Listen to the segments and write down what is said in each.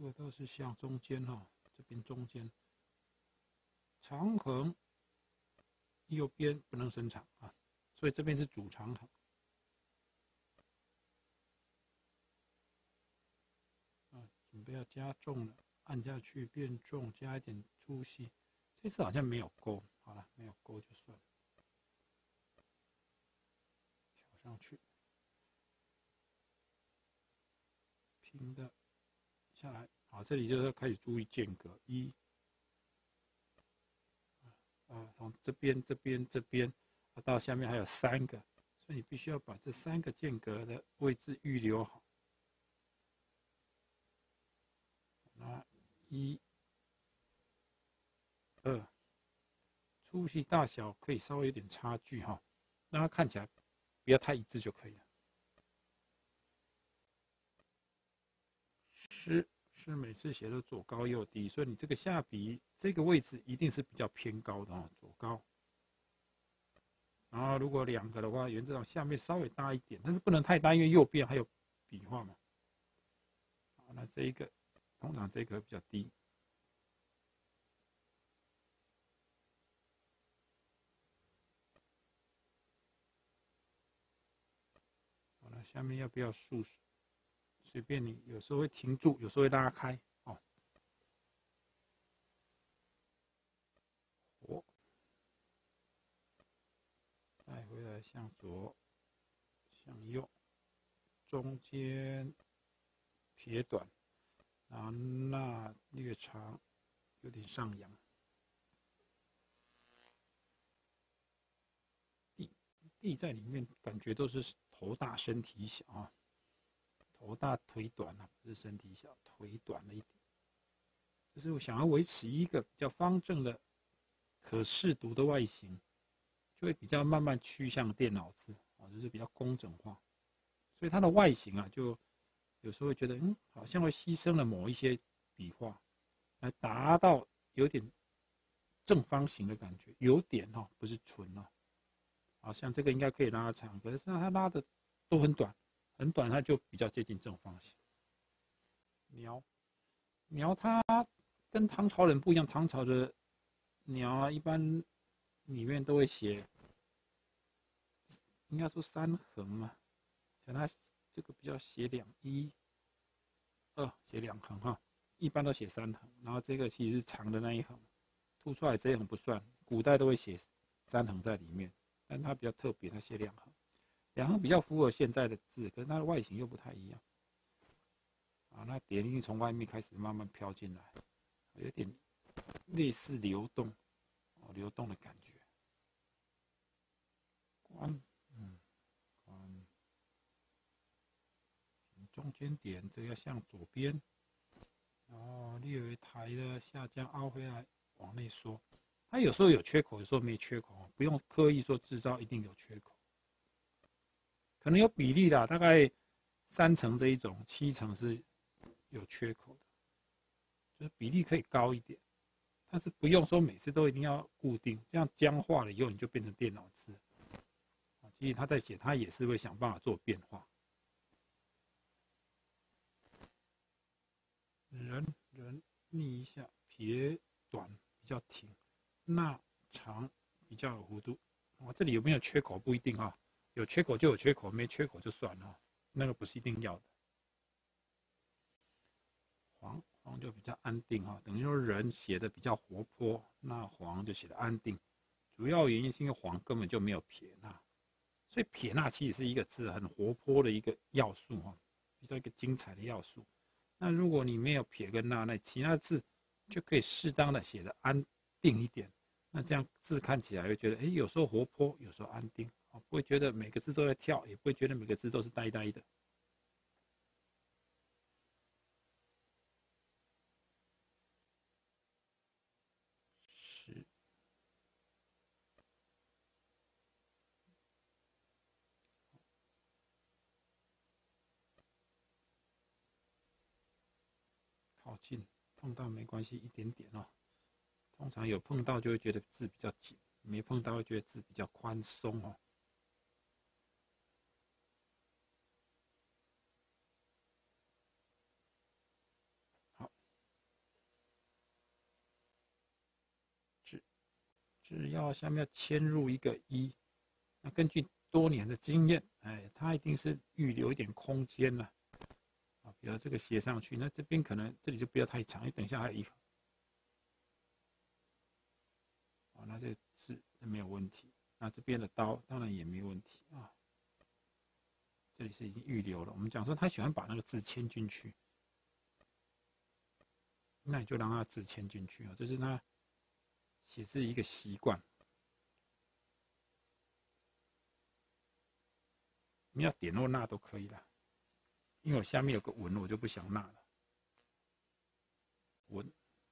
个都是向中间哈，这边中间长横右边不能伸长啊，所以这边是主长横。准备要加重了，按下去变重，加一点粗细。这次好像没有勾，好了，没有勾就算了。调上去，平的下来。好，这里就是要开始注意间隔，从这边，到下面还有3个，所以你必须要把这3个间隔的位置预留好。那1、2，粗细大小可以稍微有点差距哈，让它看起来不要太一致就可以了。是每次写都左高右低，所以你这个下笔这个位置一定是比较偏高的哦，左高。然后如果2个的话，原则上下面稍微大一点，但是不能太大，因为右边还有笔画嘛。好，那这一个通常这个比较低。好了，下面要不要竖？随便你，有时候会停住，有时候会拉开哦。火带回来，向左，向右，中间撇短，然后捺略长，有点上扬。地在里面，感觉都是头大身体小啊，头大腿短啊，不是身体小，腿短了一点。就是我想要维持一个比较方正的、可视读的外形，就会比较慢慢趋向电脑字啊，就是比较工整化。所以它的外形啊，就有时候会觉得，好像会牺牲了某一些笔画，来达到有点正方形的感觉，有点哦，不是纯哦。好像这个应该可以拉长，可是它拉的都很短，很短，它就比较接近正方形。鸟它跟唐朝人不一样，唐朝的鸟啊，一般里面都会写，应该说3横嘛，像它这个比较写1、2写2横哈，一般都写3横，然后这个其实是长的那一横，凸出来这一横不算，古代都会写3横在里面。但它比较特别，它写2横，2横比较符合现在的字，可是它的外形又不太一样。啊，那点印从外面开始慢慢飘进来，有点类似流动，流动的感觉。关，关，中间点这个要向左边，然后略微抬的下降凹回来，往内缩。它有时候有缺口，有时候没缺口，不用刻意说制造一定有缺口，可能有比例啦，大概3成这一种，7成是有缺口的，就是比例可以高一点，但是不用说每次都一定要固定，这样僵化了以后你就变成电脑字。其实他在写，他也是会想办法做变化。人逆一下，撇短比较挺，捺长比较有弧度。这里有没有缺口不一定啊，有缺口就有缺口，没缺口就算了，那个不是一定要的。黄就比较安定哈，等于说人写的比较活泼，那黄就写的安定。主要原因是因为黄根本就没有撇捺，所以撇捺其实是一个字很活泼的一个要素哈，比较一个精彩的要素。那如果你没有撇跟捺，那其他字就可以适当的写的安定一点。那这样字看起来会觉得，有时候活泼，有时候安定，不会觉得每个字都在跳，也不会觉得每个字都是呆呆的。靠近碰到没关系，一点点哦。通常有碰到就会觉得字比较紧，没碰到会觉得字比较宽松哦。好， 是要下面要嵌入一个一，那根据多年的经验，它一定是预留一点空间了。啊，比如这个斜上去，那这边可能这里就不要太长，因为等一下还有一横。哦，那这个字没有问题。那这边的刀当然也没有问题啊。这里是已经预留了。我们讲说他喜欢把那个字嵌进去，那你就让他字嵌进去啊，这是他写字一个习惯。你要点或捺都可以的，因为我下面有个文，我就不想捺了。文。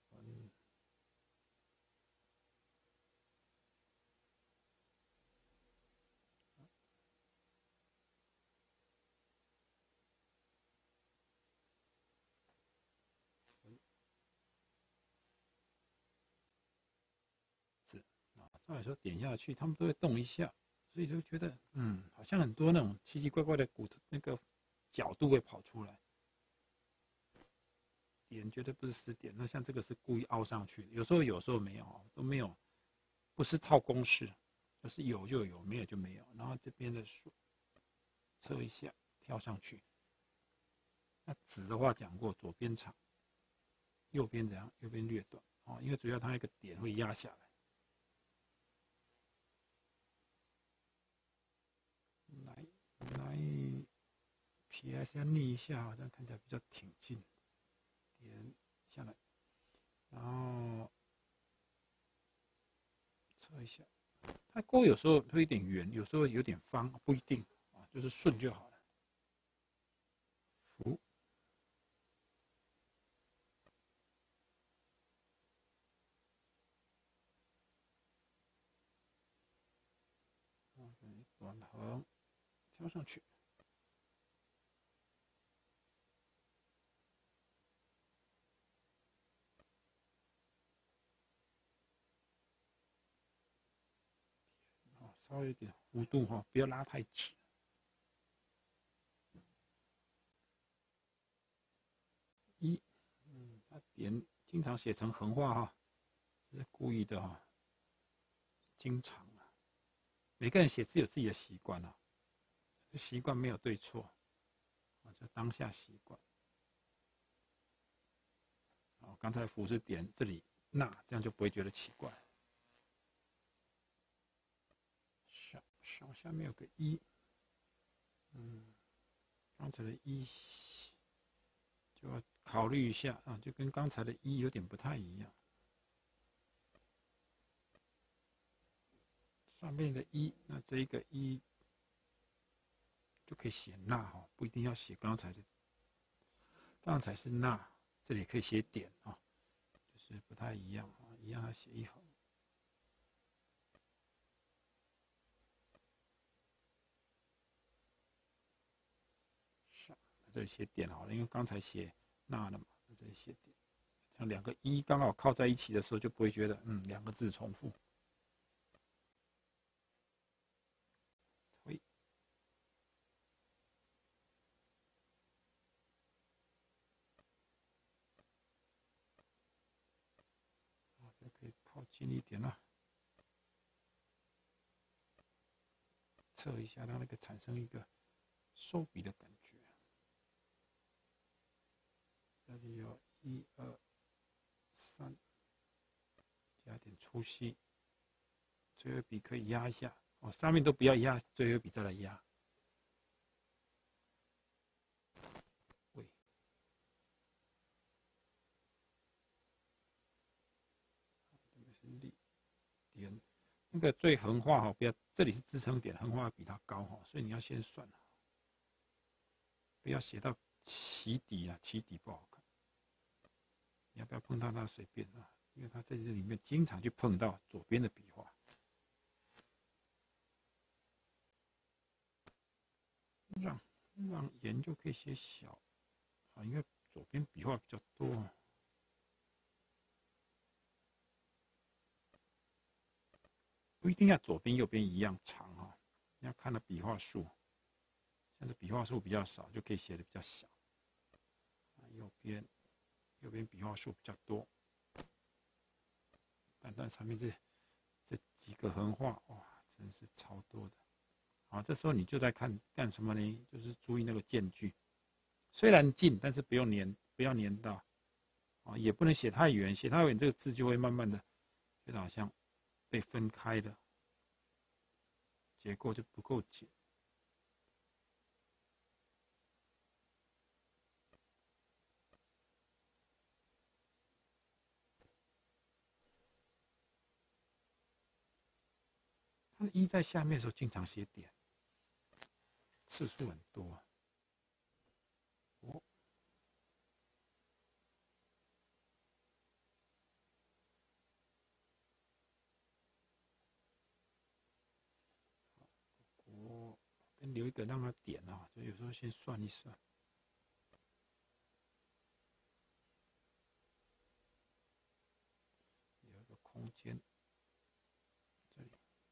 照理说点下去，他们都会动一下，所以就觉得，好像很多那种奇奇怪怪的骨头那个角度会跑出来。点绝对不是死点，那像这个是故意凹上去的，有时候没有，都没有，不是套公式，而是有就有，没有就没有。然后这边的数测一下，跳上去。那子的话讲过，左边长，右边怎样？右边略短哦，因为主要它一个点会压下来。来 PS 要逆一下，这样看起来比较挺进。点下来，然后测一下。它钩有时候会有点圆，有时候有点方，不一定啊，就是顺就好了。符。短横挑上去。稍微有点弧度哈，不要拉太直。他点经常写成横画哈，这是故意的哈。经常啊，每个人写字有自己的习惯啊，习惯没有对错，啊，就当下习惯。哦，刚才符是点这里捺，这样就不会觉得奇怪。下面有个一，刚才的一就要考虑一下啊，就跟刚才的一有点不太一样。上面的一，那这一个一就可以写捺哈，不一定要写刚才的。刚才是捺，这里可以写点啊，就是不太一样啊，一样要写一横。这里写点好了，因为刚才写捺了嘛，这里写点，像两个一刚好靠在一起的时候，就不会觉得两个字重复。推。就可以靠近一点了，测一下让那个产生一个收笔的感觉。这里有1、2、3，加点粗细，最后笔可以压一下哦，上面都不要压，最后笔再来压。喂，这个是力点，那个最横画哈，不要，这里是支撑点，横画比它高哈，所以你要先算，不要写到起底啊，起底不好看。你要不要碰到它随便啊，因为它在这里面经常去碰到左边的笔画。让圆就可以写小啊，因为左边笔画比较多。不一定要左边右边一样长哈，你要看的笔画数。像是笔画数比较少，就可以写的比较小。右边笔画数比较多，但上面这几个横画，哇，真是超多的。好，这时候你就在看干什么呢？就是注意那个间距，虽然近，但是不要粘到，啊，也不能写太远，写太远这个字就会慢慢的，觉得好像被分开了，结构就不够紧。它的一在下面的时候，经常写点，次数很多。哦，我边留一个让它点啊，就有时候先算一算。有一个空间，这里，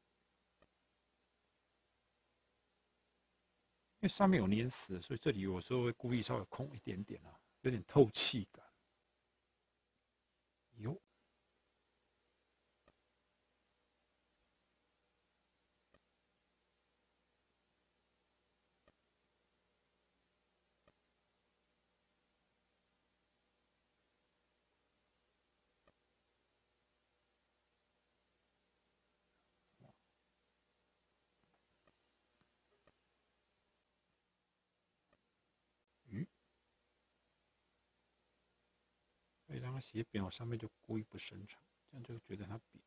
因为上面有粘死，所以这里有时候会故意稍微空一点点啊，有点透气感。有，鱼，所以让它写扁，我上面就故意不伸长，这样就觉得它扁。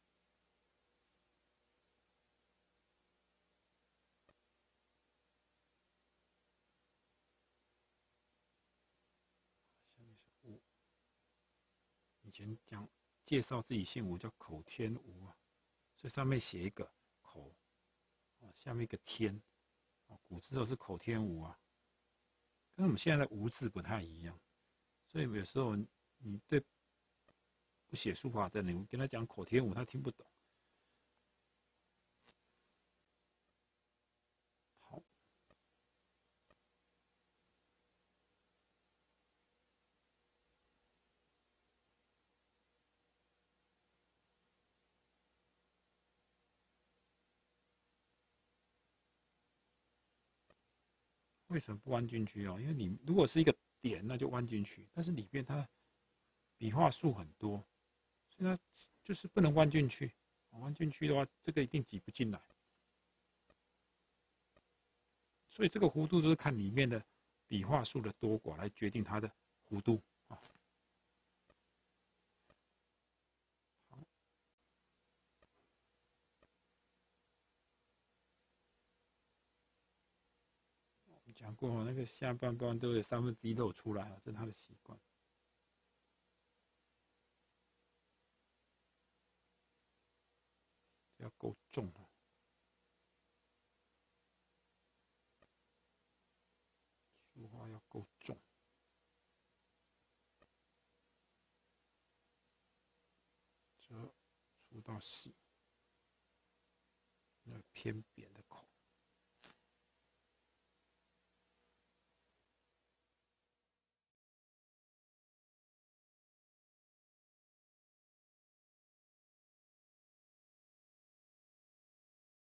下面是吴，以前讲介绍自己姓吴叫口天吴啊，所以上面写一个口，下面一个天，古字都是口天吴啊，跟我们现在的吴字不太一样，所以有时候你对不写书法的人，你跟他讲口天吴，他听不懂。好，为什么不弯进去哦？因为你如果是一个点，那就弯进去，但是里边它笔画数很多，所以它就是不能弯进去。弯进去的话，这个一定挤不进来。所以这个弧度就是看里面的笔画数的多寡来决定它的弧度啊。好，我们讲过那个下半段都有1/3露出来啊，这是他的习惯。要够重啊，书画要够重，这粗到细，那偏扁的口。